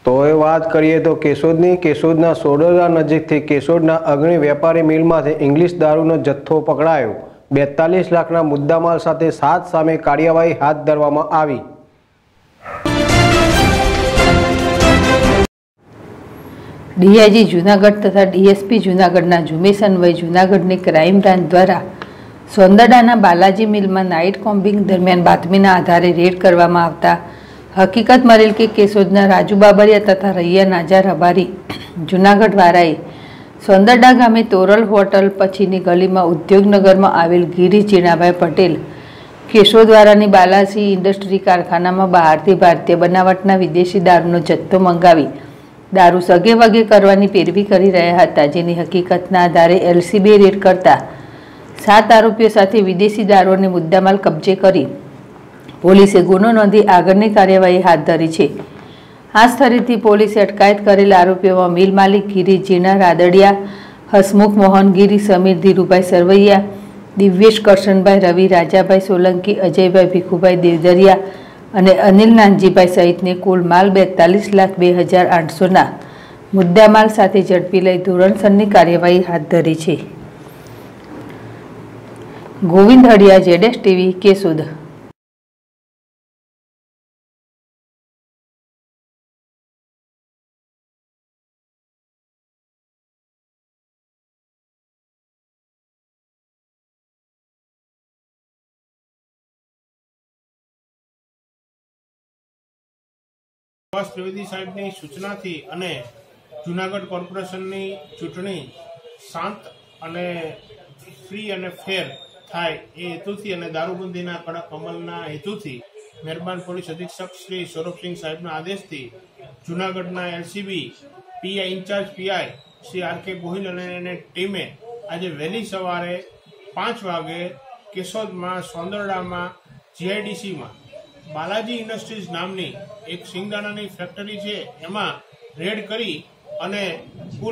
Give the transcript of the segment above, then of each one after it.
તો એ વાત કરીએ તો કેશોદના સોડોદરા નજીકથી કેશોદના અગ્રણી વેપારી મિલમાંથી ઇંગ્લિશ દારૂનો જથ્થો પકડાયો। 42 લાખના મુદ્દામાલ સાથે 7 સામે કાર્યવાહી હાથ ધરવામાં આવી। ડીઆઈજી જૂનાગઢ તથા ડીએસપી જૂનાગઢના ઝુંબેશ અન્વયે જૂનાગઢની ક્રાઇમ બ્રાન્ચ દ્વારા સોંદરડાના બાલાજી મિલમાં નાઇટ કોમ્બિંગ દરમિયાન બાતમીના આધારે રેડ કરવામાં આવતા હકીકત મળેલ કે કેશોદના રાજુ બાબરિયા તથા રૈયા નાજા રબારી જૂનાગઢવાળાએ સોંદરડા ગામે તોરલ હોટલ પછીની ગલીમાં ઉદ્યોગનગરમાં આવેલ ગિરીશ જીણાભાઈ પટેલ કેશોદવાળાની બાલાજી ઇન્ડસ્ટ્રી કારખાનામાં બહારથી ભારતીય બનાવટના વિદેશી દારૂનો જથ્થો મંગાવી દારૂ સગે વગે કરવાની પેરવી કરી રહ્યા હતા, જેની હકીકતના આધારે એલસીબીએ રેડ કરતા 7 આરોપીઓ સાથે વિદેશી દારૂને મુદ્દામાલ કબજે કરી પોલીસે ગુનો નોંધી આગળની કાર્યવાહી હાથ ધરી છે। આ સ્થળેથી પોલીસે અટકાયત કરેલ આરોપીઓમાં મિલ માલિક ગિરીશ જીણા રાદડિયા, હસમુખ મોહન ગિરી, સમીર ધીરુભાઈ સરવૈયા, દિવ્યેશ કરશનભાઈ, રવિ રાજાભાઈ સોલંકી, અજયભાઈ ભીખુભાઈ દેવદરિયા અને અનિલ નાનજીભાઈ સહિતને કુલ માલ 42,02,800ના મુદ્દામાલ સાથે ઝડપી લઈ ધોરણસરની કાર્યવાહી હાથ ધરી છે। ગોવિંદ હડિયા, ZS TV, કેશોદ। ત્રિવેદી સાહેબની સૂચનાથી અને જૂનાગઢ કોર્પોરેશનની ચૂંટણી શાંત અને ફ્રી અને ફેર થાય એ હેતુથી અને દારૂબંધીના કડક અમલના હેતુથી મહેરબાન પોલીસ અધિક્ષક શ્રી સૌરભસિંહ સાહેબના આદેશથી જૂનાગઢના LCB PI incharge PI Shri R K. Gohil અને એને ટીમે આજે વહેલી સવારે 5 વાગે કેશોદમાં સોંદરડામાં જીઆઈડીસીમાં બાલાજી ઇન્ડસ્ટ્રીઝ નામની એક સિંગદાણાની ફેક્ટરી છે, એમાં રેડ કરી અને કુલ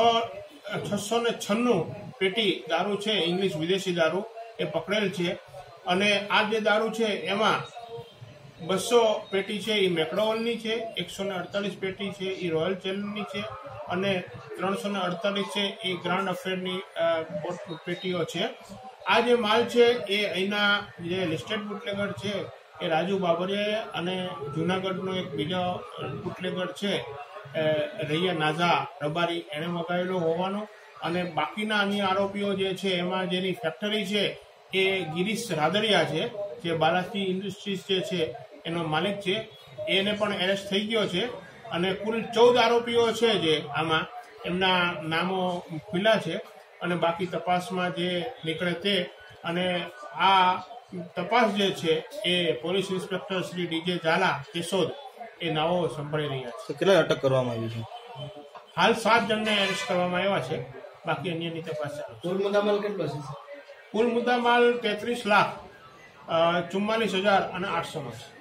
696 પેટી દારૂ છે, ઇંગ્લિશ વિદેશી દારૂ એ પકડેલ છે। અને આ જે દારૂ છે એમાં 200 પેટી છે એ મેકડોવલની છે, 148 પેટી છે એ રોયલ ચેલેન્જની છે અને 348 છે એ ગ્રાન્ડ અફેરની પેટીઓ છે। આ જે માલ છે એ અહીંના જે લિસ્ટેડ બુટલેગર છે એ રાજુ બાબરિયાએ અને જૂનાગઢનો એક બીજો બુટલેગર છે રૈયા નાઝા રબારી એણે મગાવેલો હોવાનો અને બાકીના અન્ય આરોપીઓ જે છે એમાં જેની ફેક્ટરી છે એ ગિરીશ રાદડિયા છે, જે બાલાજી ઇન્ડસ્ટ્રીઝ જે છે એનો માલિક છે, એને પણ એરેસ્ટ થઈ ગયો છે। અને કુલ 14 આરોપીઓ છે જે આમાં એમના નામો ખુલ્લા છે અને બાકી તપાસમાં જે નીકળે તે અને આ તપાસ જે છે એ police inspector Shri DJ Jhala Keshod એ નાઓ સંભાળી રહ્યા છે। કેટલા અટક કરવામાં આવી છે? હાલ 7 જણને એરેસ્ટ કરવામાં આવ્યા છે, બાકી અન્યની તપાસ ચાલુ છે। કુલ મુદ્દામાલ કેટલો છે? કુલ મુદ્દામાલ 33,44,800 છે।